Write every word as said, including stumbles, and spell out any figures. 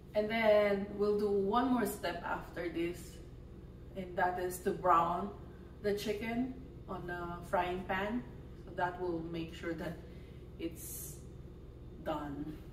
And then we'll do one more step after this, and that is to brown the chicken on the frying pan. So that will make sure that it's done.